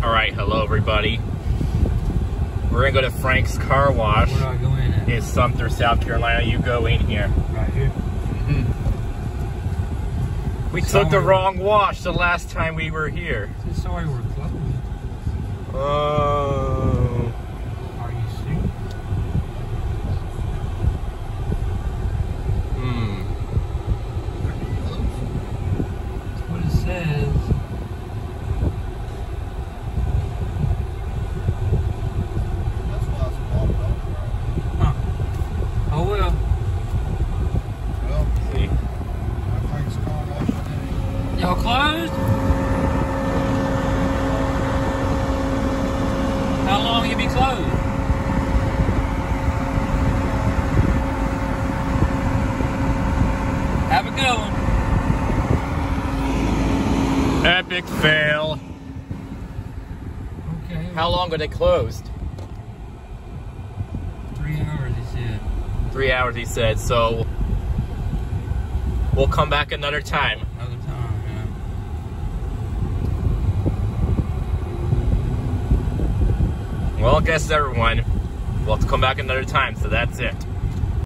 Alright, hello everybody. We're gonna go to Frank's Car Wash. Where do I go in at? In Sumter, South Carolina. You go in here. Right here? We took the wrong wash the last time we were here. Sorry, we're closed. Oh. Are you serious? That's what it says. That's why it's blocked off, right? Huh. Oh well. Well, See. I think it's car wash today. Y'all closed? How long you be closed? Have a good one. Epic fail. Okay. How long are they closed? 3 hours, he said. 3 hours, he said. So we'll come back another time. Another time, yeah. Well, I guess everyone. We'll have to come back another time. So that's it.